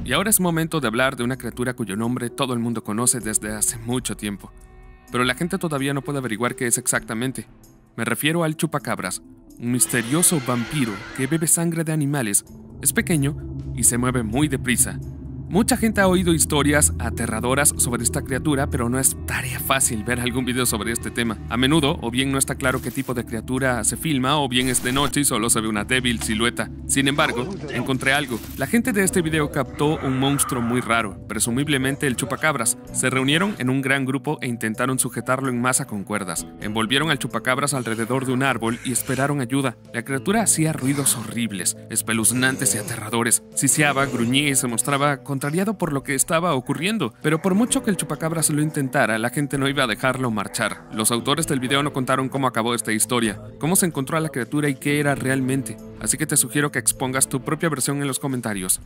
Y ahora es momento de hablar de una criatura cuyo nombre todo el mundo conoce desde hace mucho tiempo. Pero la gente todavía no puede averiguar qué es exactamente. Me refiero al chupacabras, un misterioso vampiro que bebe sangre de animales, es pequeño y se mueve muy deprisa. Mucha gente ha oído historias aterradoras sobre esta criatura, pero no es tarea fácil ver algún video sobre este tema. A menudo, o bien no está claro qué tipo de criatura se filma, o bien es de noche y solo se ve una débil silueta. Sin embargo, encontré algo. La gente de este video captó un monstruo muy raro, presumiblemente el chupacabras. Se reunieron en un gran grupo e intentaron sujetarlo en masa con cuerdas. Envolvieron al chupacabras alrededor de un árbol y esperaron ayuda. La criatura hacía ruidos horribles, espeluznantes y aterradores. Siseaba, gruñía y se mostraba contrariado por lo que estaba ocurriendo, pero por mucho que el chupacabras lo intentara, la gente no iba a dejarlo marchar. Los autores del video no contaron cómo acabó esta historia, cómo se encontró a la criatura y qué era realmente, así que te sugiero que expongas tu propia versión en los comentarios.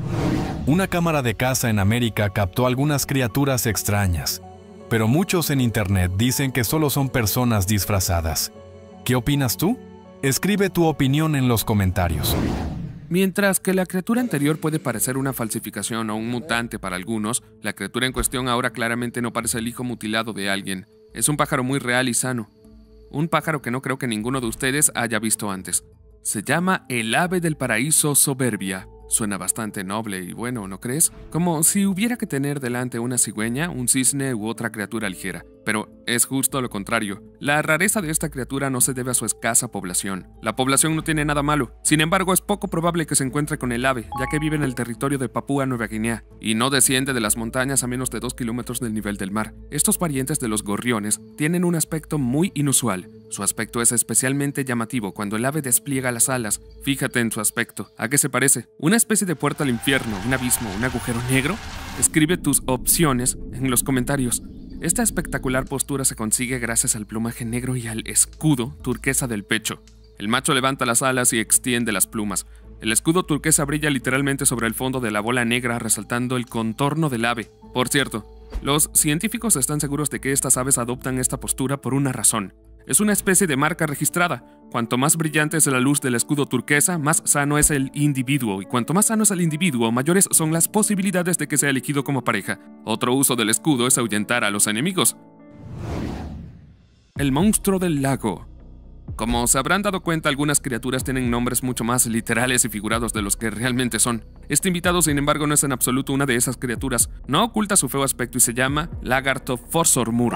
Una cámara de caza en América captó algunas criaturas extrañas, pero muchos en internet dicen que solo son personas disfrazadas. ¿Qué opinas tú? Escribe tu opinión en los comentarios. Mientras que la criatura anterior puede parecer una falsificación o un mutante para algunos, la criatura en cuestión ahora claramente no parece el hijo mutilado de alguien. Es un pájaro muy real y sano. Un pájaro que no creo que ninguno de ustedes haya visto antes. Se llama el ave del paraíso soberbia. Suena bastante noble y bueno, ¿no crees? Como si hubiera que tener delante una cigüeña, un cisne u otra criatura ligera. Pero es justo lo contrario. La rareza de esta criatura no se debe a su escasa población. La población no tiene nada malo. Sin embargo, es poco probable que se encuentre con el ave, ya que vive en el territorio de Papúa Nueva Guinea y no desciende de las montañas a menos de 2 kilómetros del nivel del mar. Estos parientes de los gorriones tienen un aspecto muy inusual. Su aspecto es especialmente llamativo cuando el ave despliega las alas. Fíjate en su aspecto. ¿A qué se parece? ¿Una especie de puerta al infierno, un abismo, un agujero negro? Escribe tus opciones en los comentarios. Esta espectacular postura se consigue gracias al plumaje negro y al escudo turquesa del pecho. El macho levanta las alas y extiende las plumas. El escudo turquesa brilla literalmente sobre el fondo de la bola negra, resaltando el contorno del ave. Por cierto, los científicos están seguros de que estas aves adoptan esta postura por una razón. Es una especie de marca registrada. Cuanto más brillante es la luz del escudo turquesa, más sano es el individuo, y cuanto más sano es el individuo, mayores son las posibilidades de que sea elegido como pareja. Otro uso del escudo es ahuyentar a los enemigos. El monstruo del lago. Como se habrán dado cuenta, algunas criaturas tienen nombres mucho más literales y figurados de los que realmente son. Este invitado, sin embargo, no es en absoluto una de esas criaturas. No oculta su feo aspecto y se llama Lagartophorsormur.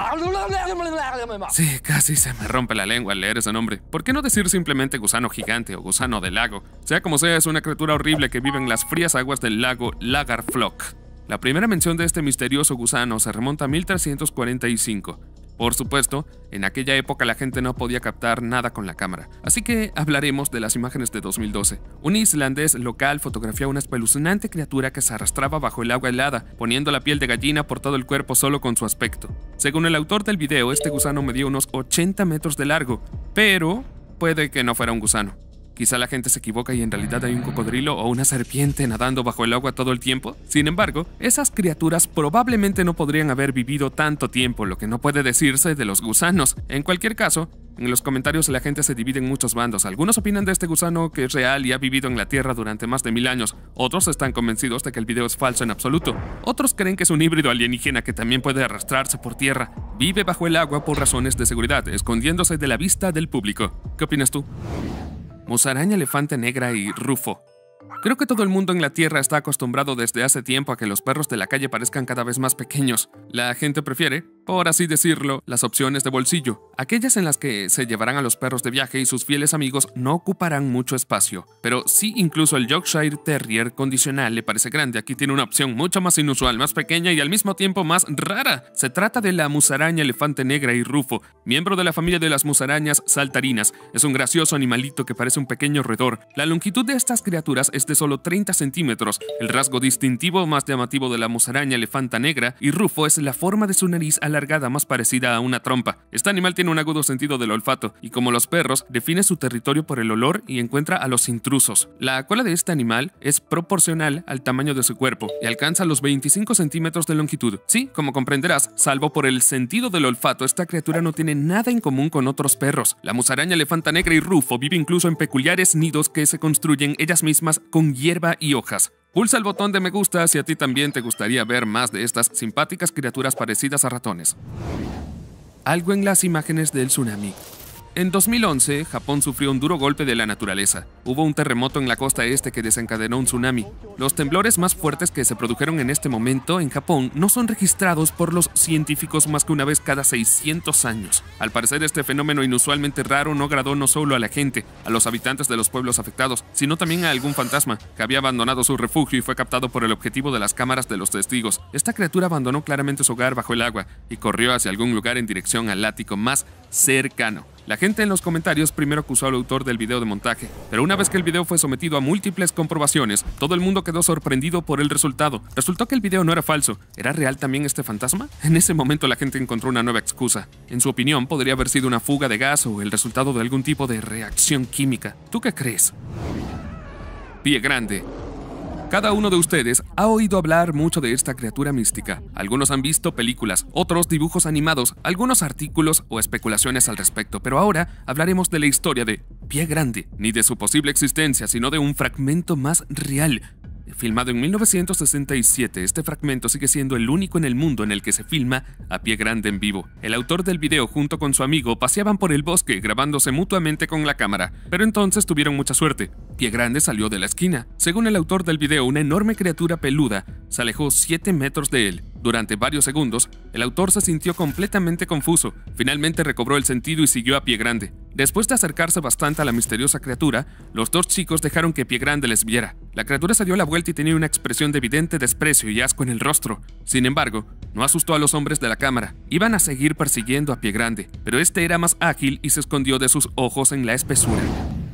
Sí, casi se me rompe la lengua al leer ese nombre. ¿Por qué no decir simplemente gusano gigante o gusano del lago? Sea como sea, es una criatura horrible que vive en las frías aguas del lago Lagarflock. La primera mención de este misterioso gusano se remonta a 1345. Por supuesto, en aquella época la gente no podía captar nada con la cámara, así que hablaremos de las imágenes de 2012. Un islandés local fotografió una espeluznante criatura que se arrastraba bajo el agua helada, poniendo la piel de gallina por todo el cuerpo solo con su aspecto. Según el autor del video, este gusano medía unos 80 metros de largo, pero puede que no fuera un gusano. Quizá la gente se equivoca y en realidad hay un cocodrilo o una serpiente nadando bajo el agua todo el tiempo. Sin embargo, esas criaturas probablemente no podrían haber vivido tanto tiempo, lo que no puede decirse de los gusanos. En cualquier caso, en los comentarios la gente se divide en muchos bandos. Algunos opinan de este gusano que es real y ha vivido en la Tierra durante más de 1000 años. Otros están convencidos de que el video es falso en absoluto. Otros creen que es un híbrido alienígena que también puede arrastrarse por tierra. Vive bajo el agua por razones de seguridad, escondiéndose de la vista del público. ¿Qué opinas tú? Musaraña elefante negra y Rufo. Creo que todo el mundo en la Tierra está acostumbrado desde hace tiempo a que los perros de la calle parezcan cada vez más pequeños. La gente prefiere, por así decirlo, las opciones de bolsillo, aquellas en las que se llevarán a los perros de viaje y sus fieles amigos no ocuparán mucho espacio. Pero sí, incluso el Yorkshire Terrier condicional le parece grande. Aquí tiene una opción mucho más inusual, más pequeña y al mismo tiempo más rara. Se trata de la musaraña elefante negra y Rufo, miembro de la familia de las musarañas saltarinas. Es un gracioso animalito que parece un pequeño roedor. La longitud de estas criaturas es de solo 30 centímetros. El rasgo distintivo más llamativo de la musaraña elefanta negra y Rufo es la forma de su nariz alargada más parecida a una trompa. Este animal tiene un agudo sentido del olfato y, como los perros, define su territorio por el olor y encuentra a los intrusos. La cola de este animal es proporcional al tamaño de su cuerpo y alcanza los 25 centímetros de longitud. Sí, como comprenderás, salvo por el sentido del olfato, esta criatura no tiene nada en común con otros perros. La musaraña elefanta negra y Rufo vive incluso en peculiares nidos que se construyen ellas mismas con hierba y hojas. Pulsa el botón de me gusta si a ti también te gustaría ver más de estas simpáticas criaturas parecidas a ratones. Algo en las imágenes del tsunami. En 2011, Japón sufrió un duro golpe de la naturaleza. Hubo un terremoto en la costa este que desencadenó un tsunami. Los temblores más fuertes que se produjeron en este momento en Japón no son registrados por los científicos más que una vez cada 600 años. Al parecer, este fenómeno inusualmente raro no agradó no solo a la gente, a los habitantes de los pueblos afectados, sino también a algún fantasma que había abandonado su refugio y fue captado por el objetivo de las cámaras de los testigos. Esta criatura abandonó claramente su hogar bajo el agua y corrió hacia algún lugar en dirección al ático más cercano. La gente en los comentarios primero acusó al autor del video de montaje, pero una vez que el video fue sometido a múltiples comprobaciones, todo el mundo quedó sorprendido por el resultado. Resultó que el video no era falso. ¿Era real también este fantasma? En ese momento la gente encontró una nueva excusa. En su opinión, podría haber sido una fuga de gas o el resultado de algún tipo de reacción química. ¿Tú qué crees? Pie grande. Cada uno de ustedes ha oído hablar mucho de esta criatura mística. Algunos han visto películas, otros dibujos animados, algunos artículos o especulaciones al respecto, pero ahora hablaremos de la historia de Pie Grande, ni de su posible existencia, sino de un fragmento más real. Filmado en 1967, este fragmento sigue siendo el único en el mundo en el que se filma a Pie Grande en vivo. El autor del video junto con su amigo paseaban por el bosque grabándose mutuamente con la cámara, pero entonces tuvieron mucha suerte. Pie Grande salió de la esquina. Según el autor del video, una enorme criatura peluda se alejó 7 metros de él. Durante varios segundos, el autor se sintió completamente confuso. Finalmente recobró el sentido y siguió a Pie Grande. Después de acercarse bastante a la misteriosa criatura, los dos chicos dejaron que Pie Grande les viera. La criatura se dio la vuelta y tenía una expresión de evidente desprecio y asco en el rostro. Sin embargo, no asustó a los hombres de la cámara. Iban a seguir persiguiendo a Pie Grande, pero este era más ágil y se escondió de sus ojos en la espesura.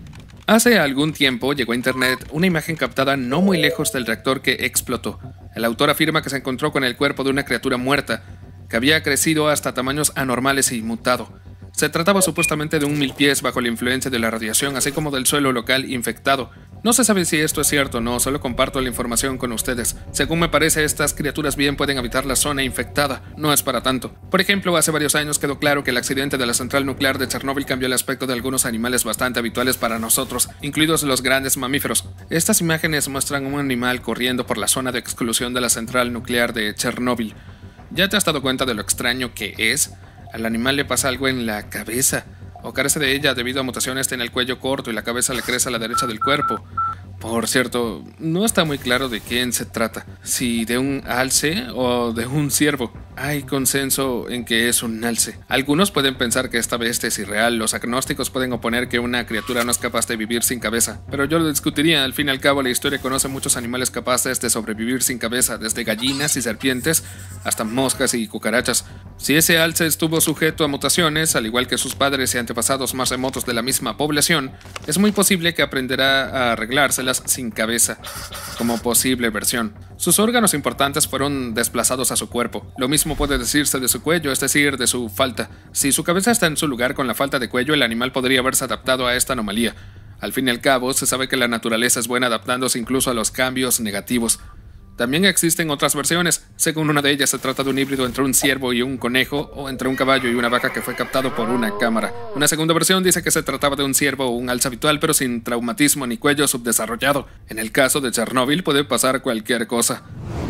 Hace algún tiempo llegó a internet una imagen captada no muy lejos del reactor que explotó. El autor afirma que se encontró con el cuerpo de una criatura muerta, que había crecido hasta tamaños anormales y mutado. Se trataba supuestamente de un milpiés bajo la influencia de la radiación, así como del suelo local infectado. No se sabe si esto es cierto o no, solo comparto la información con ustedes. Según me parece, estas criaturas bien pueden habitar la zona infectada, no es para tanto. Por ejemplo, hace varios años quedó claro que el accidente de la central nuclear de Chernóbil cambió el aspecto de algunos animales bastante habituales para nosotros, incluidos los grandes mamíferos. Estas imágenes muestran un animal corriendo por la zona de exclusión de la central nuclear de Chernóbil. ¿Ya te has dado cuenta de lo extraño que es? Al animal le pasa algo en la cabeza, o carece de ella debido a mutaciones en el cuello corto y la cabeza le crece a la derecha del cuerpo. Por cierto, no está muy claro de quién se trata, si de un alce o de un ciervo. Hay consenso en que es un alce. Algunos pueden pensar que esta bestia es irreal, los agnósticos pueden oponer que una criatura no es capaz de vivir sin cabeza, pero yo lo discutiría. Al fin y al cabo, la historia conoce muchos animales capaces de sobrevivir sin cabeza, desde gallinas y serpientes hasta moscas y cucarachas. Si ese alce estuvo sujeto a mutaciones, al igual que sus padres y antepasados más remotos de la misma población, es muy posible que aprenderá a arreglárselas sin cabeza, como posible versión. Sus órganos importantes fueron desplazados a su cuerpo. Lo mismo puede decirse de su cuello, es decir, de su falta. Si su cabeza está en su lugar con la falta de cuello, el animal podría haberse adaptado a esta anomalía. Al fin y al cabo, se sabe que la naturaleza es buena adaptándose incluso a los cambios negativos. También existen otras versiones. Según una de ellas, se trata de un híbrido entre un ciervo y un conejo, o entre un caballo y una vaca que fue captado por una cámara. Una segunda versión dice que se trataba de un ciervo o un alce habitual, pero sin traumatismo ni cuello subdesarrollado. En el caso de Chernóbil puede pasar cualquier cosa.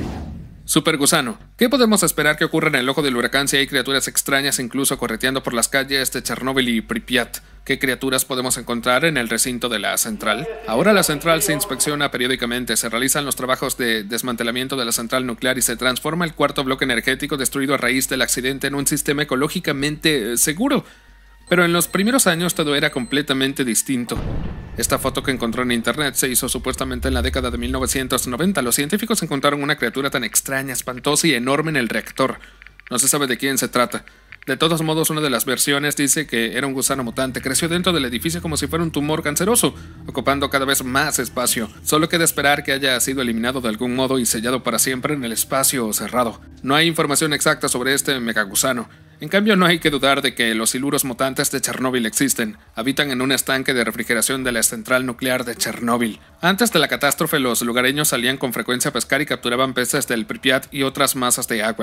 Supergusano. ¿Qué podemos esperar que ocurra en el ojo del huracán si hay criaturas extrañas incluso correteando por las calles de Chernóbil y Pripyat? ¿Qué criaturas podemos encontrar en el recinto de la central? Ahora la central se inspecciona periódicamente, se realizan los trabajos de desmantelamiento de la central nuclear y se transforma el cuarto bloque energético destruido a raíz del accidente en un sistema ecológicamente seguro. Pero en los primeros años todo era completamente distinto. Esta foto que encontró en internet se hizo supuestamente en la década de 1990. Los científicos encontraron una criatura tan extraña, espantosa y enorme en el reactor. No se sabe de quién se trata. De todos modos, una de las versiones dice que era un gusano mutante. Creció dentro del edificio como si fuera un tumor canceroso, ocupando cada vez más espacio. Solo queda esperar que haya sido eliminado de algún modo y sellado para siempre en el espacio cerrado. No hay información exacta sobre este megagusano. En cambio, no hay que dudar de que los siluros mutantes de Chernóbil existen. Habitan en un estanque de refrigeración de la central nuclear de Chernóbil. Antes de la catástrofe, los lugareños salían con frecuencia a pescar y capturaban peces del Pripyat y otras masas de agua.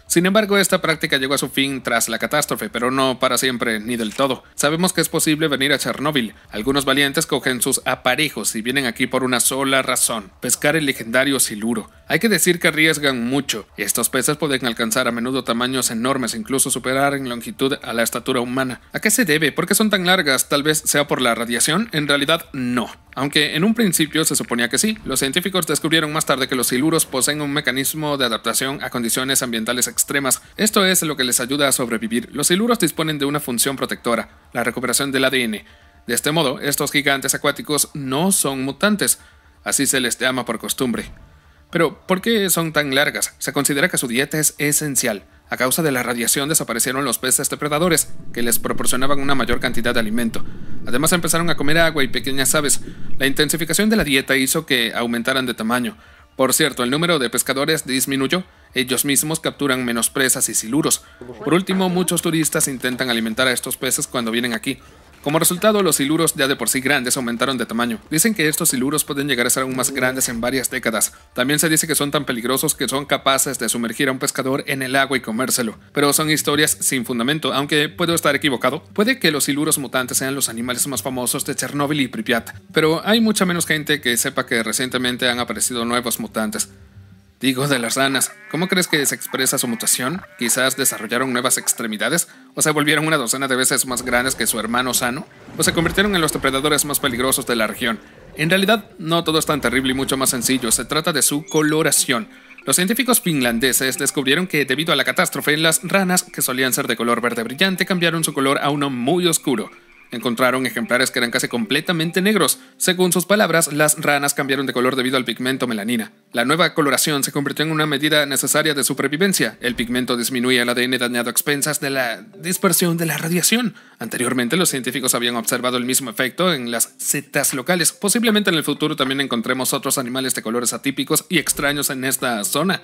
Sin embargo, esta práctica llegó a su fin tras la catástrofe, pero no para siempre ni del todo. Sabemos que es posible venir a Chernóbil. Algunos valientes cogen sus aparejos y vienen aquí por una sola razón: pescar el legendario siluro. Hay que decir que arriesgan mucho. Estos peces pueden alcanzar a menudo tamaños enormes, incluso superar en longitud a la estatura humana. ¿A qué se debe? ¿Por qué son tan largas? ¿Tal vez sea por la radiación? En realidad, no. Aunque en un principio se suponía que sí, los científicos descubrieron más tarde que los siluros poseen un mecanismo de adaptación a condiciones ambientales extremas. Esto es lo que les ayuda a sobrevivir. Los siluros disponen de una función protectora: la recuperación del ADN. De este modo, estos gigantes acuáticos no son mutantes. Así se les llama por costumbre. Pero, ¿por qué son tan largas? Se considera que su dieta es esencial. A causa de la radiación desaparecieron los peces depredadores, que les proporcionaban una mayor cantidad de alimento. Además empezaron a comer agua y pequeñas aves. La intensificación de la dieta hizo que aumentaran de tamaño. Por cierto, el número de pescadores disminuyó. Ellos mismos capturan menos presas y siluros. Por último, muchos turistas intentan alimentar a estos peces cuando vienen aquí. Como resultado, los siluros ya de por sí grandes aumentaron de tamaño. Dicen que estos siluros pueden llegar a ser aún más grandes en varias décadas. También se dice que son tan peligrosos que son capaces de sumergir a un pescador en el agua y comérselo. Pero son historias sin fundamento, aunque puedo estar equivocado. Puede que los siluros mutantes sean los animales más famosos de Chernóbil y Pripyat, pero hay mucha menos gente que sepa que recientemente han aparecido nuevos mutantes. Digo, de las ranas. ¿Cómo crees que se expresa su mutación? ¿Quizás desarrollaron nuevas extremidades? ¿O se volvieron una docena de veces más grandes que su hermano sano? ¿O se convirtieron en los depredadores más peligrosos de la región? En realidad, no todo es tan terrible y mucho más sencillo. Se trata de su coloración. Los científicos finlandeses descubrieron que, debido a la catástrofe, las ranas, que solían ser de color verde brillante, cambiaron su color a uno muy oscuro. Encontraron ejemplares que eran casi completamente negros. Según sus palabras, las ranas cambiaron de color debido al pigmento melanina. La nueva coloración se convirtió en una medida necesaria de supervivencia. El pigmento disminuía el ADN dañado a expensas de la dispersión de la radiación. Anteriormente, los científicos habían observado el mismo efecto en las setas locales. Posiblemente en el futuro también encontremos otros animales de colores atípicos y extraños en esta zona.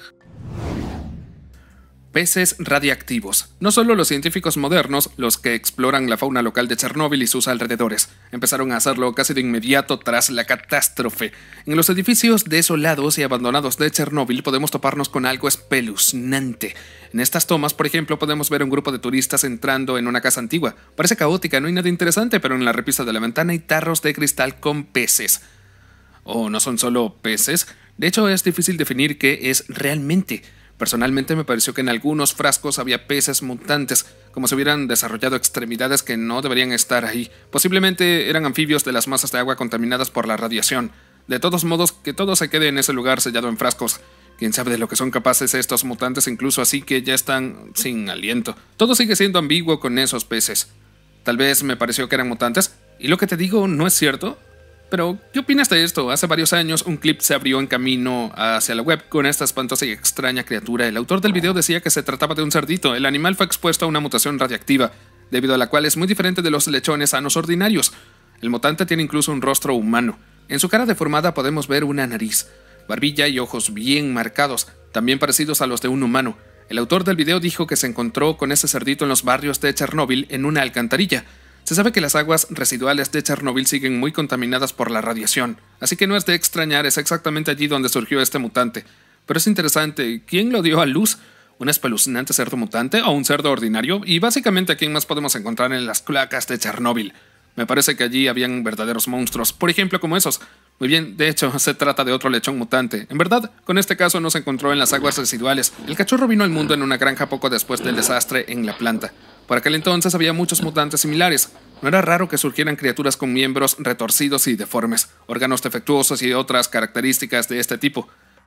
Peces radiactivos. No solo los científicos modernos, los que exploran la fauna local de Chernóbil y sus alrededores, empezaron a hacerlo casi de inmediato tras la catástrofe. En los edificios desolados y abandonados de Chernóbil podemos toparnos con algo espeluznante. En estas tomas, por ejemplo, podemos ver un grupo de turistas entrando en una casa antigua. Parece caótica, no hay nada interesante, pero en la repisa de la ventana hay tarros de cristal con peces. ¿O no son solo peces? De hecho, es difícil definir qué es realmente. Personalmente me pareció que en algunos frascos había peces mutantes, como si hubieran desarrollado extremidades que no deberían estar ahí. Posiblemente eran anfibios de las masas de agua contaminadas por la radiación. De todos modos, que todo se quede en ese lugar sellado en frascos. Quién sabe de lo que son capaces estos mutantes, incluso así que ya están sin aliento. Todo sigue siendo ambiguo con esos peces. Tal vez me pareció que eran mutantes, y lo que te digo no es cierto. Pero, ¿qué opinas de esto? Hace varios años, un clip se abrió en camino hacia la web con esta espantosa y extraña criatura. El autor del video decía que se trataba de un cerdito. El animal fue expuesto a una mutación radiactiva, debido a la cual es muy diferente de los lechones sanos ordinarios. El mutante tiene incluso un rostro humano. En su cara deformada podemos ver una nariz, barbilla y ojos bien marcados, también parecidos a los de un humano. El autor del video dijo que se encontró con ese cerdito en los barrios de Chernóbil en una alcantarilla. Se sabe que las aguas residuales de Chernóbil siguen muy contaminadas por la radiación, así que no es de extrañar, es exactamente allí donde surgió este mutante. Pero es interesante, ¿quién lo dio a luz? ¿Un espeluznante cerdo mutante o un cerdo ordinario? Y básicamente, ¿a quién más podemos encontrar en las cloacas de Chernóbil? Me parece que allí habían verdaderos monstruos, por ejemplo como esos. Muy bien, de hecho, se trata de otro lechón mutante. En verdad, con este caso no se encontró en las aguas residuales. El cachorro vino al mundo en una granja poco después del desastre en la planta. Por aquel entonces había muchos mutantes similares. No era raro que surgieran criaturas con miembros retorcidos y deformes, órganos defectuosos y otras características de este tipo.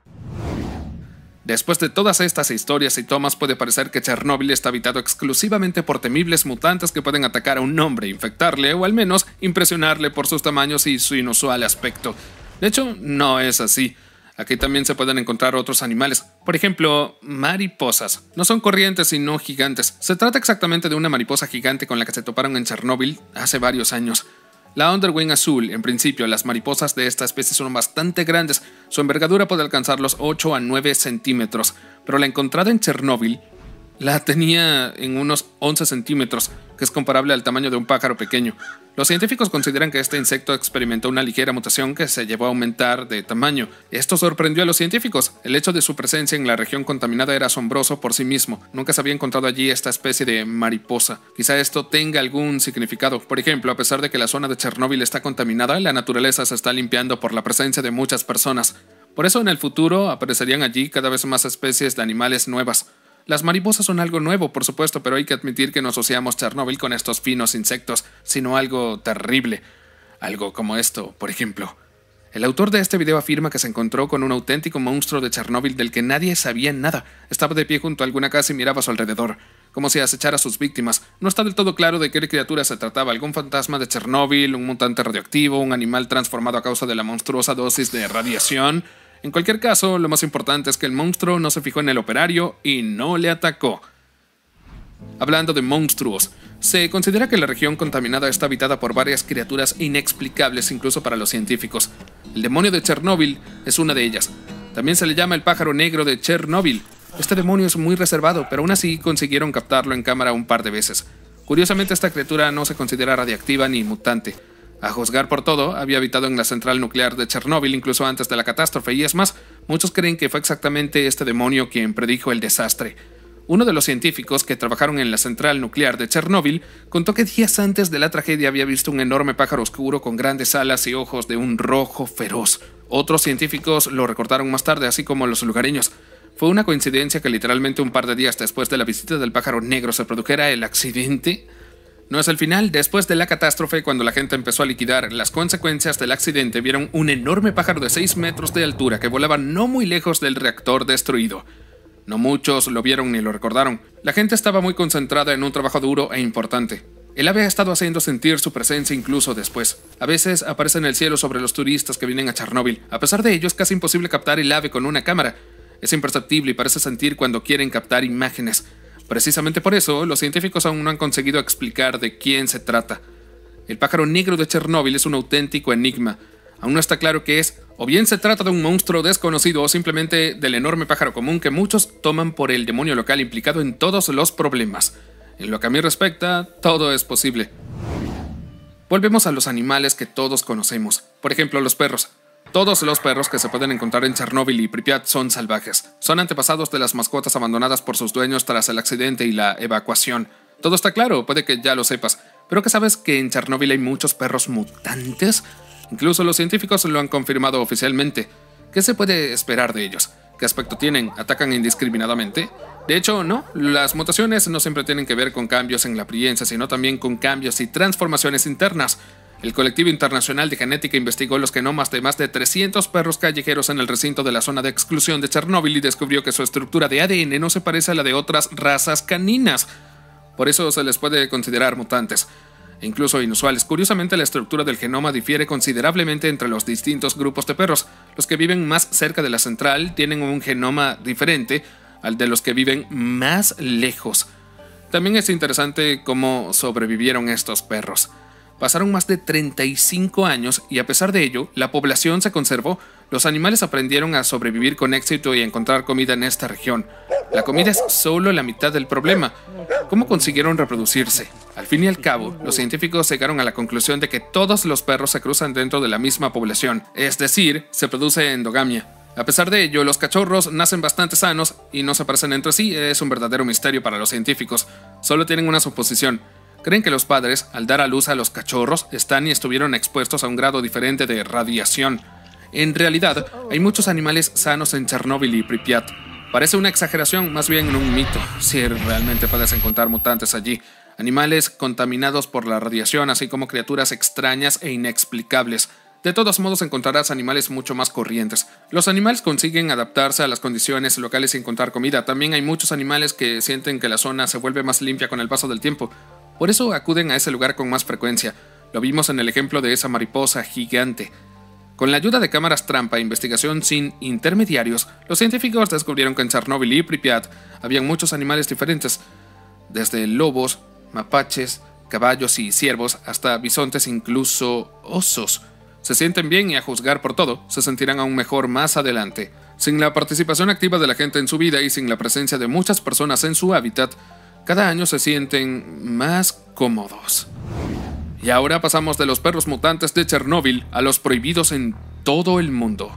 Después de todas estas historias y tomas, puede parecer que Chernóbil está habitado exclusivamente por temibles mutantes que pueden atacar a un hombre, infectarle o al menos impresionarle por sus tamaños y su inusual aspecto. De hecho, no es así. Aquí también se pueden encontrar otros animales, por ejemplo, mariposas. No son corrientes sino gigantes. Se trata exactamente de una mariposa gigante con la que se toparon en Chernóbil hace varios años. La underwing azul, en principio, las mariposas de esta especie son bastante grandes. Su envergadura puede alcanzar los 8 a 9 centímetros, pero la encontrada en Chernóbil La tenía en unos 11 centímetros, que es comparable al tamaño de un pájaro pequeño. Los científicos consideran que este insecto experimentó una ligera mutación que se llevó a aumentar de tamaño. Esto sorprendió a los científicos. El hecho de su presencia en la región contaminada era asombroso por sí mismo. Nunca se había encontrado allí esta especie de mariposa. Quizá esto tenga algún significado. Por ejemplo, a pesar de que la zona de Chernóbil está contaminada, la naturaleza se está limpiando por la presencia de muchas personas. Por eso en el futuro aparecerían allí cada vez más especies de animales nuevas. Las mariposas son algo nuevo, por supuesto, pero hay que admitir que no asociamos Chernóbil con estos finos insectos, sino algo terrible. Algo como esto, por ejemplo. El autor de este video afirma que se encontró con un auténtico monstruo de Chernóbil del que nadie sabía nada. Estaba de pie junto a alguna casa y miraba a su alrededor, como si acechara a sus víctimas. No está del todo claro de qué criatura se trataba: algún fantasma de Chernóbil, un mutante radioactivo, un animal transformado a causa de la monstruosa dosis de radiación. En cualquier caso, lo más importante es que el monstruo no se fijó en el operario y no le atacó. Hablando de monstruos, se considera que la región contaminada está habitada por varias criaturas inexplicables incluso para los científicos. El demonio de Chernóbil es una de ellas. También se le llama el pájaro negro de Chernóbil. Este demonio es muy reservado, pero aún así consiguieron captarlo en cámara un par de veces. Curiosamente, esta criatura no se considera radiactiva ni mutante. A juzgar por todo, había habitado en la central nuclear de Chernóbil incluso antes de la catástrofe, y es más, muchos creen que fue exactamente este demonio quien predijo el desastre. Uno de los científicos que trabajaron en la central nuclear de Chernóbil contó que días antes de la tragedia había visto un enorme pájaro oscuro con grandes alas y ojos de un rojo feroz. Otros científicos lo recordaron más tarde, así como los lugareños. ¿Fue una coincidencia que literalmente un par de días después de la visita del pájaro negro se produjera el accidente? No es el final. Después de la catástrofe, cuando la gente empezó a liquidar las consecuencias del accidente, vieron un enorme pájaro de 6 metros de altura que volaba no muy lejos del reactor destruido. No muchos lo vieron ni lo recordaron. La gente estaba muy concentrada en un trabajo duro e importante. El ave ha estado haciendo sentir su presencia incluso después. A veces aparece en el cielo sobre los turistas que vienen a Chernóbil. A pesar de ello, es casi imposible captar el ave con una cámara. Es imperceptible y parece sentir cuando quieren captar imágenes. Precisamente por eso, los científicos aún no han conseguido explicar de quién se trata. El pájaro negro de Chernóbil es un auténtico enigma. Aún no está claro qué es, o bien se trata de un monstruo desconocido o simplemente del enorme pájaro común que muchos toman por el demonio local implicado en todos los problemas. En lo que a mí respecta, todo es posible. Volvemos a los animales que todos conocemos. Por ejemplo, los perros. Todos los perros que se pueden encontrar en Chernóbil y Pripyat son salvajes. Son antepasados de las mascotas abandonadas por sus dueños tras el accidente y la evacuación. Todo está claro, puede que ya lo sepas. ¿Pero que sabes que en Chernóbil hay muchos perros mutantes? Incluso los científicos lo han confirmado oficialmente. ¿Qué se puede esperar de ellos? ¿Qué aspecto tienen? ¿Atacan indiscriminadamente? De hecho, no. Las mutaciones no siempre tienen que ver con cambios en la apariencia, sino también con cambios y transformaciones internas. El colectivo internacional de genética investigó los genomas de más de 300 perros callejeros en el recinto de la zona de exclusión de Chernóbil y descubrió que su estructura de ADN no se parece a la de otras razas caninas. Por eso se les puede considerar mutantes, e incluso inusuales. Curiosamente, la estructura del genoma difiere considerablemente entre los distintos grupos de perros. Los que viven más cerca de la central tienen un genoma diferente al de los que viven más lejos. También es interesante cómo sobrevivieron estos perros. Pasaron más de 35 años y a pesar de ello, la población se conservó. Los animales aprendieron a sobrevivir con éxito y a encontrar comida en esta región. La comida es solo la mitad del problema. ¿Cómo consiguieron reproducirse? Al fin y al cabo, los científicos llegaron a la conclusión de que todos los perros se cruzan dentro de la misma población, es decir, se produce endogamia. A pesar de ello, los cachorros nacen bastante sanos y no se parecen entre sí. Es un verdadero misterio para los científicos. Solo tienen una suposición. Creen que los padres, al dar a luz a los cachorros, están y estuvieron expuestos a un grado diferente de radiación. En realidad, hay muchos animales sanos en Chernóbil y Pripyat. Parece una exageración, más bien un mito. Sí, realmente puedes encontrar mutantes allí. Animales contaminados por la radiación, así como criaturas extrañas e inexplicables. De todos modos encontrarás animales mucho más corrientes. Los animales consiguen adaptarse a las condiciones locales y encontrar comida. También hay muchos animales que sienten que la zona se vuelve más limpia con el paso del tiempo. Por eso acuden a ese lugar con más frecuencia. Lo vimos en el ejemplo de esa mariposa gigante. Con la ayuda de cámaras trampa e investigación sin intermediarios, los científicos descubrieron que en Chernóbil y Pripyat habían muchos animales diferentes, desde lobos, mapaches, caballos y ciervos hasta bisontes, incluso osos. Se sienten bien y a juzgar por todo, se sentirán aún mejor más adelante. Sin la participación activa de la gente en su vida y sin la presencia de muchas personas en su hábitat, cada año se sienten más cómodos. Y ahora pasamos de los perros mutantes de Chernóbil a los prohibidos en todo el mundo.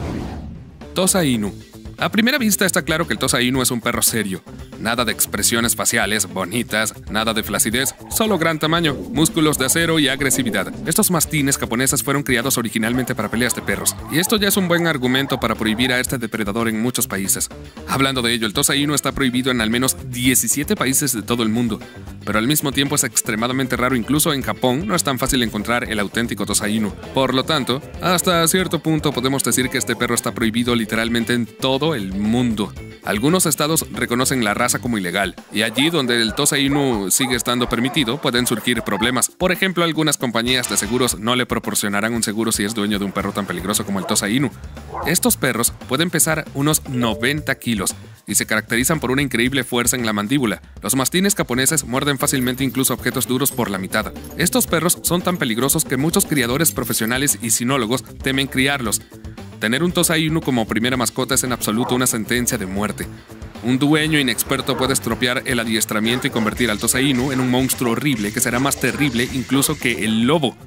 Tosa Inu. A primera vista está claro que el Tosa Inu es un perro serio. Nada de expresiones faciales bonitas, nada de flacidez, solo gran tamaño, músculos de acero y agresividad. Estos mastines japoneses fueron criados originalmente para peleas de perros, y esto ya es un buen argumento para prohibir a este depredador en muchos países. Hablando de ello, el Tosa Inu está prohibido en al menos 17 países de todo el mundo, pero al mismo tiempo es extremadamente raro. Incluso en Japón no es tan fácil encontrar el auténtico Tosa Inu. Por lo tanto, hasta cierto punto podemos decir que este perro está prohibido literalmente en todo el mundo. Algunos estados reconocen la raza como ilegal, y allí donde el Tosa Inu sigue estando permitido pueden surgir problemas. Por ejemplo, algunas compañías de seguros no le proporcionarán un seguro si es dueño de un perro tan peligroso como el Tosa Inu. Estos perros pueden pesar unos 90 kilos y se caracterizan por una increíble fuerza en la mandíbula. Los mastines japoneses muerden fácilmente incluso objetos duros por la mitad. Estos perros son tan peligrosos que muchos criadores profesionales y sinólogos temen criarlos. Tener un Tosa Inu como primera mascota es en absoluto una sentencia de muerte. Un dueño inexperto puede estropear el adiestramiento y convertir al Tosa Inu en un monstruo horrible que será más terrible incluso que el lobo.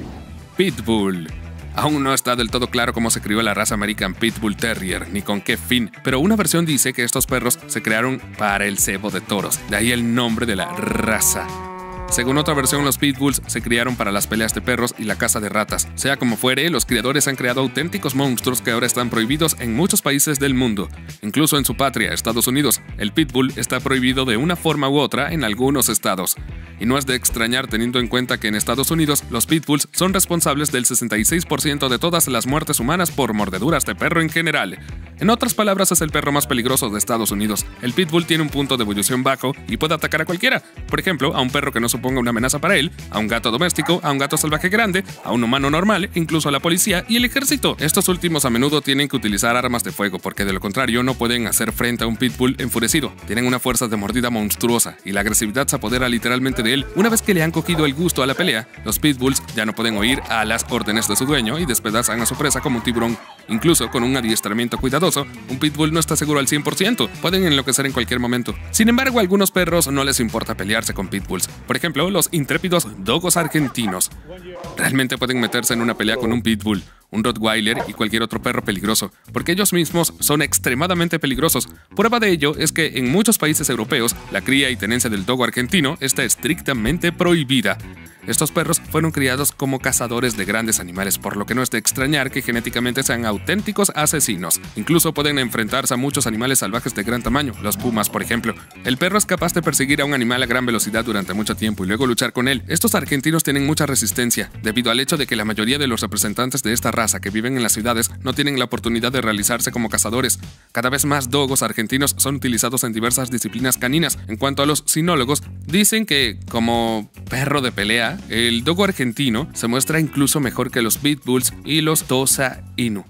Pitbull. Aún no está del todo claro cómo se crió la raza American Pitbull Terrier, ni con qué fin, pero una versión dice que estos perros se crearon para el cebo de toros, de ahí el nombre de la raza. Según otra versión, los pitbulls se criaron para las peleas de perros y la caza de ratas. Sea como fuere, los criadores han creado auténticos monstruos que ahora están prohibidos en muchos países del mundo. Incluso en su patria, Estados Unidos, el pitbull está prohibido de una forma u otra en algunos estados. Y no es de extrañar teniendo en cuenta que en Estados Unidos los pitbulls son responsables del 66% de todas las muertes humanas por mordeduras de perro en general. En otras palabras, es el perro más peligroso de Estados Unidos. El pitbull tiene un punto de ebullición bajo y puede atacar a cualquiera. Por ejemplo, a un perro que no suponga una amenaza para él, a un gato doméstico, a un gato salvaje grande, a un humano normal, incluso a la policía y el ejército. Estos últimos a menudo tienen que utilizar armas de fuego porque de lo contrario no pueden hacer frente a un pitbull enfurecido. Tienen una fuerza de mordida monstruosa y la agresividad se apodera literalmente de él. Una vez que le han cogido el gusto a la pelea, los pitbulls ya no pueden oír a las órdenes de su dueño y despedazan a su presa como un tiburón. Incluso con un adiestramiento cuidadoso, un pitbull no está seguro al 100%, pueden enloquecer en cualquier momento. Sin embargo, a algunos perros no les importa pelearse con pitbulls. Por ejemplo, los intrépidos dogos argentinos. Realmente pueden meterse en una pelea con un pitbull, un rottweiler y cualquier otro perro peligroso, porque ellos mismos son extremadamente peligrosos. Prueba de ello es que en muchos países europeos, la cría y tenencia del dogo argentino está estrictamente prohibida. Estos perros fueron criados como cazadores de grandes animales, por lo que no es de extrañar que genéticamente sean auténticos asesinos. Incluso pueden enfrentarse a muchos animales salvajes de gran tamaño, los pumas por ejemplo. El perro es capaz de perseguir a un animal a gran velocidad durante mucho tiempo y luego luchar con él. Estos argentinos tienen mucha resistencia, debido al hecho de que la mayoría de los representantes de esta raza que viven en las ciudades no tienen la oportunidad de realizarse como cazadores. Cada vez más dogos argentinos son utilizados en diversas disciplinas caninas. En cuanto a los sinólogos, dicen que, como perro de pelea, el dogo argentino se muestra incluso mejor que los pitbulls y los Tosa Inu.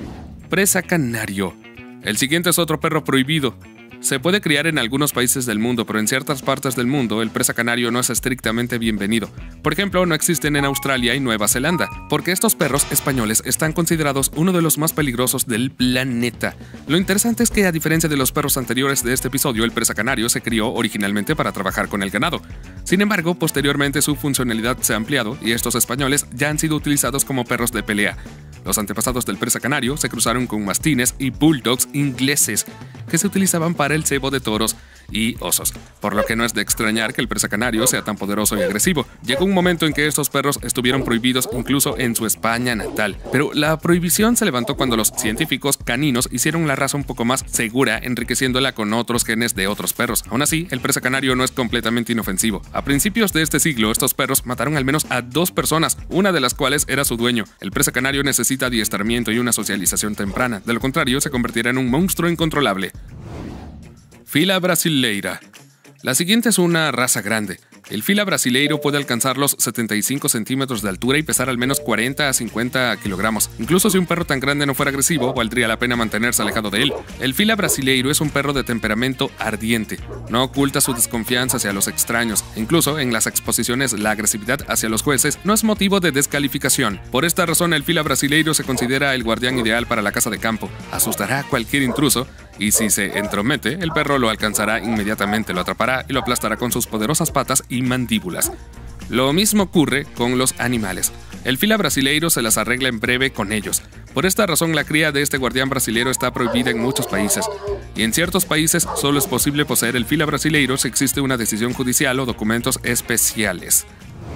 Presa canario. El siguiente es otro perro prohibido. Se puede criar en algunos países del mundo, pero en ciertas partes del mundo el presa canario no es estrictamente bienvenido. Por ejemplo, no existen en Australia y Nueva Zelanda, porque estos perros españoles están considerados uno de los más peligrosos del planeta. Lo interesante es que, a diferencia de los perros anteriores de este episodio, el presa canario se crió originalmente para trabajar con el ganado. Sin embargo, posteriormente su funcionalidad se ha ampliado y estos españoles ya han sido utilizados como perros de pelea. Los antepasados del presa canario se cruzaron con mastines y bulldogs ingleses, que se utilizaban para el cebo de toros y osos, por lo que no es de extrañar que el presa canario sea tan poderoso y agresivo. Llegó un momento en que estos perros estuvieron prohibidos incluso en su España natal, pero la prohibición se levantó cuando los científicos caninos hicieron la raza un poco más segura, enriqueciéndola con otros genes de otros perros. Aún así, el presa canario no es completamente inofensivo. A principios de este siglo, estos perros mataron al menos a 2 personas, una de las cuales era su dueño. El presa canario necesita adiestramiento y una socialización temprana, de lo contrario se convertirá en un monstruo incontrolable. Fila brasileira. La siguiente es una raza grande. El fila brasileiro puede alcanzar los 75 centímetros de altura y pesar al menos 40 a 50 kilogramos. Incluso si un perro tan grande no fuera agresivo, valdría la pena mantenerse alejado de él. El fila brasileiro es un perro de temperamento ardiente. No oculta su desconfianza hacia los extraños. Incluso en las exposiciones, la agresividad hacia los jueces no es motivo de descalificación. Por esta razón, el fila brasileiro se considera el guardián ideal para la casa de campo. Asustará a cualquier intruso y si se entromete, el perro lo alcanzará inmediatamente, lo atrapará y lo aplastará con sus poderosas patas y mandíbulas. Lo mismo ocurre con los animales. El fila brasileiro se las arregla en breve con ellos. Por esta razón, la cría de este guardián brasileiro está prohibida en muchos países. Y en ciertos países solo es posible poseer el fila brasileiro si existe una decisión judicial o documentos especiales.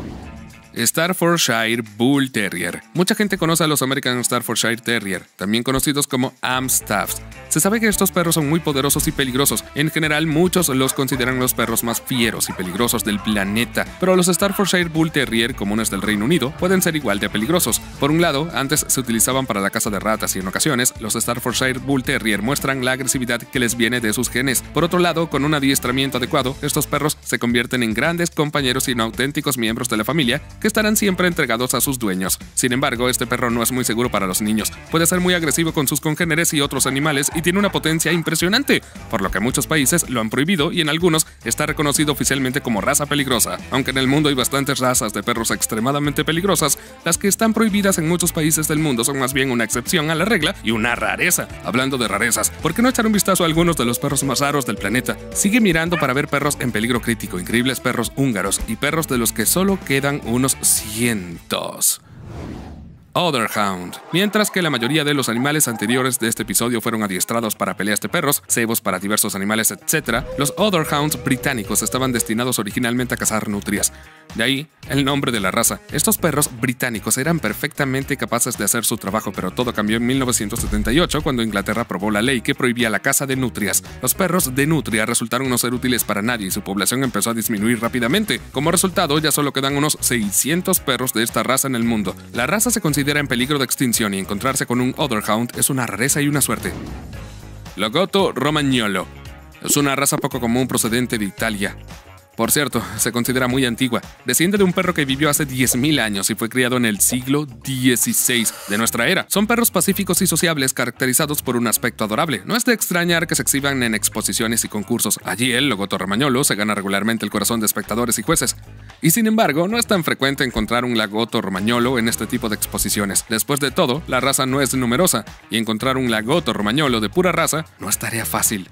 Staffordshire Bull Terrier. Mucha gente conoce a los American Staffordshire Terrier, también conocidos como Amstaffs. Se sabe que estos perros son muy poderosos y peligrosos. En general, muchos los consideran los perros más fieros y peligrosos del planeta, pero los Staffordshire Bull Terrier, comunes del Reino Unido, pueden ser igual de peligrosos. Por un lado, antes se utilizaban para la caza de ratas y en ocasiones, los Staffordshire Bull Terrier muestran la agresividad que les viene de sus genes. Por otro lado, con un adiestramiento adecuado, estos perros se convierten en grandes compañeros y no auténticos miembros de la familia que estarán siempre entregados a sus dueños. Sin embargo, este perro no es muy seguro para los niños. Puede ser muy agresivo con sus congéneres y otros animales y tiene una potencia impresionante, por lo que muchos países lo han prohibido y en algunos está reconocido oficialmente como raza peligrosa. Aunque en el mundo hay bastantes razas de perros extremadamente peligrosas, las que están prohibidas en muchos países del mundo son más bien una excepción a la regla y una rareza. Hablando de rarezas, ¿por qué no echar un vistazo a algunos de los perros más raros del planeta? Sigue mirando para ver perros en peligro crítico, increíbles perros húngaros y perros de los que solo quedan unos cientos. Otterhound. Mientras que la mayoría de los animales anteriores de este episodio fueron adiestrados para peleas de perros, cebos para diversos animales, etc., los Otterhounds británicos estaban destinados originalmente a cazar nutrias. De ahí el nombre de la raza. Estos perros británicos eran perfectamente capaces de hacer su trabajo, pero todo cambió en 1978 cuando Inglaterra aprobó la ley que prohibía la caza de nutrias. Los perros de nutria resultaron no ser útiles para nadie y su población empezó a disminuir rápidamente. Como resultado, ya solo quedan unos 600 perros de esta raza en el mundo. La raza se considera en peligro de extinción y encontrarse con un Otterhound es una rareza y una suerte. Lagotto romagnolo. Es una raza poco común procedente de Italia. Por cierto, se considera muy antigua. Desciende de un perro que vivió hace 10.000 años y fue criado en el siglo XVI de nuestra era. Son perros pacíficos y sociables caracterizados por un aspecto adorable. No es de extrañar que se exhiban en exposiciones y concursos. Allí el Lagotto romagnolo se gana regularmente el corazón de espectadores y jueces. Y sin embargo, no es tan frecuente encontrar un Lagotto romagnolo en este tipo de exposiciones. Después de todo, la raza no es numerosa y encontrar un Lagotto romagnolo de pura raza no es tarea fácil.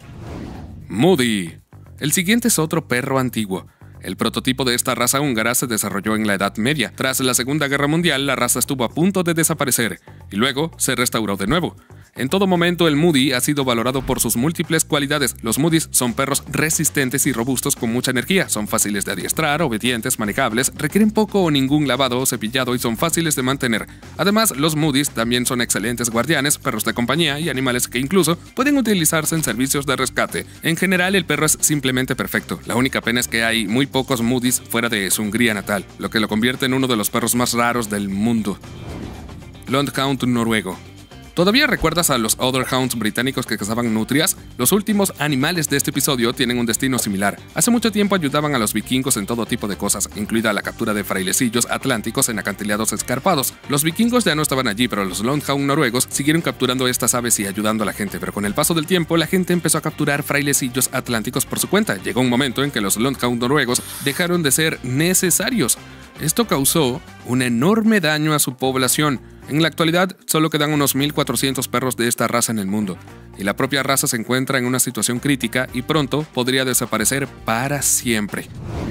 Moody. El siguiente es otro perro antiguo. El prototipo de esta raza húngara se desarrolló en la Edad Media. Tras la Segunda Guerra Mundial, la raza estuvo a punto de desaparecer y luego se restauró de nuevo. En todo momento, el Moody ha sido valorado por sus múltiples cualidades. Los Moodies son perros resistentes y robustos con mucha energía. Son fáciles de adiestrar, obedientes, manejables, requieren poco o ningún lavado o cepillado y son fáciles de mantener. Además, los Moodies también son excelentes guardianes, perros de compañía y animales que incluso pueden utilizarse en servicios de rescate. En general, el perro es simplemente perfecto. La única pena es que hay muy pocos Moodies fuera de su Hungría natal, lo que lo convierte en uno de los perros más raros del mundo. Lundhound noruego. ¿Todavía recuerdas a los Otterhounds británicos que cazaban nutrias? Los últimos animales de este episodio tienen un destino similar. Hace mucho tiempo ayudaban a los vikingos en todo tipo de cosas, incluida la captura de frailecillos atlánticos en acantilados escarpados. Los vikingos ya no estaban allí, pero los Lundhound noruegos siguieron capturando estas aves y ayudando a la gente, pero con el paso del tiempo la gente empezó a capturar frailecillos atlánticos por su cuenta. Llegó un momento en que los Lundhound noruegos dejaron de ser necesarios. Esto causó un enorme daño a su población. En la actualidad, solo quedan unos 1.400 perros de esta raza en el mundo, y la propia raza se encuentra en una situación crítica y pronto podría desaparecer para siempre.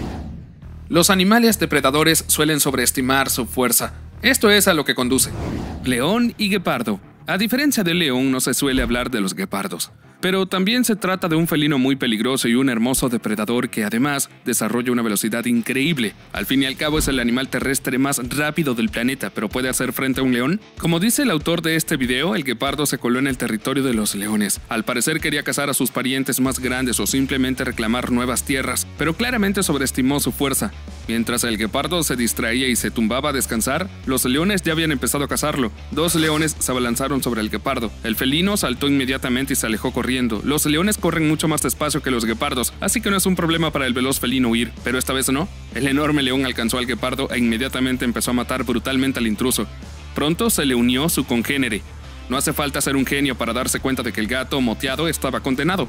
Los animales depredadores suelen sobreestimar su fuerza. Esto es a lo que conduce. León y guepardo. A diferencia del león, no se suele hablar de los guepardos. Pero también se trata de un felino muy peligroso y un hermoso depredador que además desarrolla una velocidad increíble. Al fin y al cabo es el animal terrestre más rápido del planeta, pero ¿puede hacer frente a un león? Como dice el autor de este video, el guepardo se coló en el territorio de los leones. Al parecer quería cazar a sus parientes más grandes o simplemente reclamar nuevas tierras, pero claramente sobreestimó su fuerza. Mientras el guepardo se distraía y se tumbaba a descansar, los leones ya habían empezado a cazarlo. 2 leones se abalanzaron sobre el guepardo. El felino saltó inmediatamente y se alejó corriendo. Los leones corren mucho más despacio que los guepardos, así que no es un problema para el veloz felino huir, pero esta vez no. El enorme león alcanzó al guepardo e inmediatamente empezó a matar brutalmente al intruso. Pronto se le unió su congénere. No hace falta ser un genio para darse cuenta de que el gato moteado estaba condenado.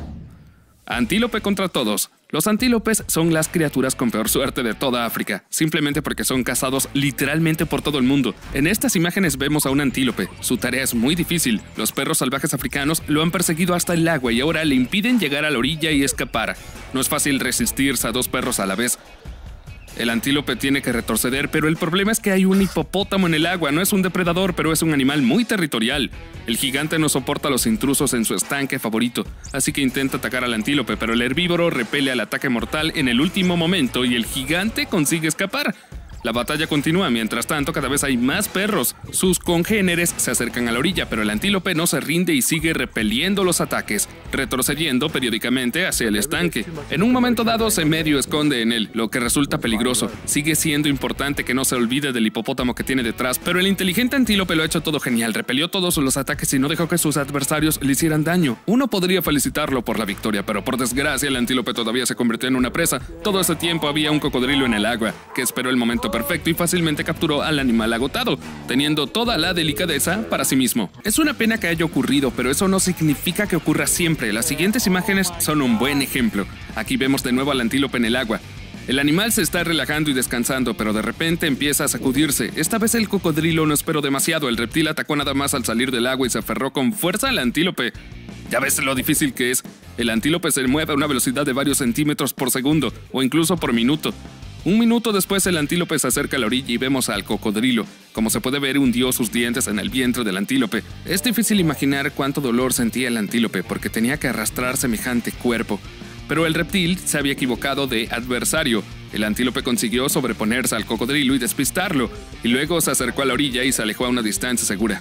Antílope contra todos. Los antílopes son las criaturas con peor suerte de toda África, simplemente porque son cazados literalmente por todo el mundo. En estas imágenes vemos a un antílope. Su tarea es muy difícil. Los perros salvajes africanos lo han perseguido hasta el agua y ahora le impiden llegar a la orilla y escapar. No es fácil resistirse a 2 perros a la vez. El antílope tiene que retroceder, pero el problema es que hay un hipopótamo en el agua. No es un depredador, pero es un animal muy territorial. El gigante no soporta a los intrusos en su estanque favorito, así que intenta atacar al antílope, pero el herbívoro repele al ataque mortal en el último momento y el gigante consigue escapar. La batalla continúa, mientras tanto cada vez hay más perros. Sus congéneres se acercan a la orilla, pero el antílope no se rinde y sigue repeliendo los ataques, retrocediendo periódicamente hacia el estanque. En un momento dado se medio esconde en él, lo que resulta peligroso. Sigue siendo importante que no se olvide del hipopótamo que tiene detrás, pero el inteligente antílope lo ha hecho todo genial, repelió todos los ataques y no dejó que sus adversarios le hicieran daño. Uno podría felicitarlo por la victoria, pero por desgracia el antílope todavía se convirtió en una presa. Todo ese tiempo había un cocodrilo en el agua, que esperó el momento perfecto y fácilmente capturó al animal agotado, teniendo toda la delicadeza para sí mismo. Es una pena que haya ocurrido, pero eso no significa que ocurra siempre. Las siguientes imágenes son un buen ejemplo. Aquí vemos de nuevo al antílope en el agua. El animal se está relajando y descansando, pero de repente empieza a sacudirse. Esta vez el cocodrilo no esperó demasiado. El reptil atacó nada más al salir del agua y se aferró con fuerza al antílope. Ya ves lo difícil que es. El antílope se mueve a una velocidad de varios centímetros por segundo, o incluso por minuto. Un minuto después el antílope se acerca a la orilla y vemos al cocodrilo. Como se puede ver, hundió sus dientes en el vientre del antílope. Es difícil imaginar cuánto dolor sentía el antílope porque tenía que arrastrar semejante cuerpo. Pero el reptil se había equivocado de adversario. El antílope consiguió sobreponerse al cocodrilo y despistarlo, y luego se acercó a la orilla y se alejó a una distancia segura.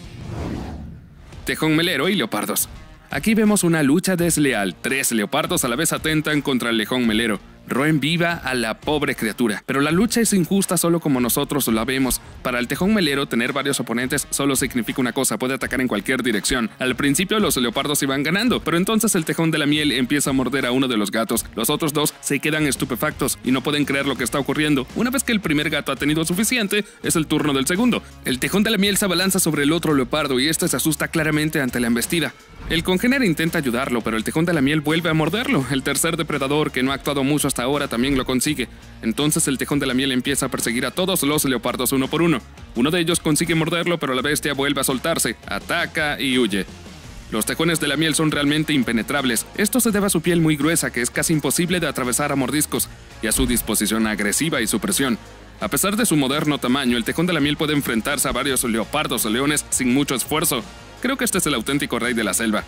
Tejón melero y leopardos. Aquí vemos una lucha desleal. 3 leopardos a la vez atentan contra el tejón melero. Roen viva a la pobre criatura. Pero la lucha es injusta solo como nosotros la vemos. Para el tejón melero, tener varios oponentes solo significa una cosa: puede atacar en cualquier dirección. Al principio los leopardos iban ganando, pero entonces el tejón de la miel empieza a morder a uno de los gatos. Los otros 2 se quedan estupefactos y no pueden creer lo que está ocurriendo. Una vez que el primer gato ha tenido suficiente, es el turno del segundo. El tejón de la miel se abalanza sobre el otro leopardo y este se asusta claramente ante la embestida. El congénere intenta ayudarlo, pero el tejón de la miel vuelve a morderlo. El tercer depredador, que no ha actuado mucho hasta ahora, también lo consigue. Entonces el tejón de la miel empieza a perseguir a todos los leopardos uno por uno. Uno de ellos consigue morderlo, pero la bestia vuelve a soltarse, ataca y huye. Los tejones de la miel son realmente impenetrables. Esto se debe a su piel muy gruesa, que es casi imposible de atravesar a mordiscos, y a su disposición agresiva y su presión. A pesar de su moderno tamaño, el tejón de la miel puede enfrentarse a varios leopardos o leones sin mucho esfuerzo. Creo que este es el auténtico rey de la selva.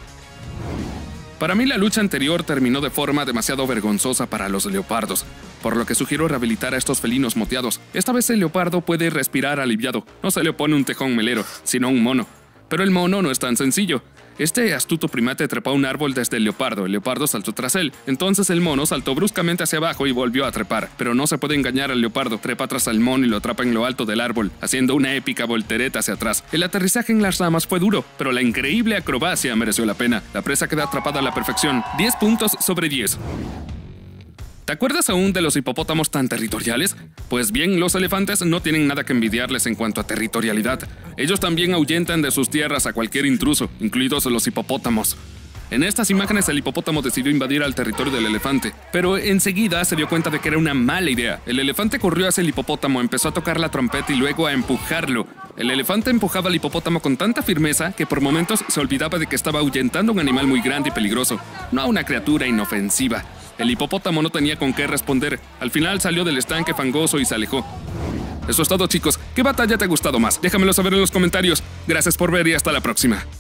Para mí la lucha anterior terminó de forma demasiado vergonzosa para los leopardos, por lo que sugiero rehabilitar a estos felinos moteados. Esta vez el leopardo puede respirar aliviado. No se le opone un tejón melero, sino un mono. Pero el mono no es tan sencillo. Este astuto primate trepó a un árbol desde el leopardo saltó tras él. Entonces el mono saltó bruscamente hacia abajo y volvió a trepar. Pero no se puede engañar al leopardo, trepa tras al mono y lo atrapa en lo alto del árbol, haciendo una épica voltereta hacia atrás. El aterrizaje en las ramas fue duro, pero la increíble acrobacia mereció la pena. La presa queda atrapada a la perfección. 10 puntos sobre 10. ¿Te acuerdas aún de los hipopótamos tan territoriales? Pues bien, los elefantes no tienen nada que envidiarles en cuanto a territorialidad. Ellos también ahuyentan de sus tierras a cualquier intruso, incluidos los hipopótamos. En estas imágenes el hipopótamo decidió invadir al territorio del elefante, pero enseguida se dio cuenta de que era una mala idea. El elefante corrió hacia el hipopótamo, empezó a tocar la trompeta y luego a empujarlo. El elefante empujaba al hipopótamo con tanta firmeza que por momentos se olvidaba de que estaba ahuyentando a un animal muy grande y peligroso, no a una criatura inofensiva. El hipopótamo no tenía con qué responder. Al final salió del estanque fangoso y se alejó. Eso es todo, chicos. ¿Qué batalla te ha gustado más? Déjamelo saber en los comentarios. Gracias por ver y hasta la próxima.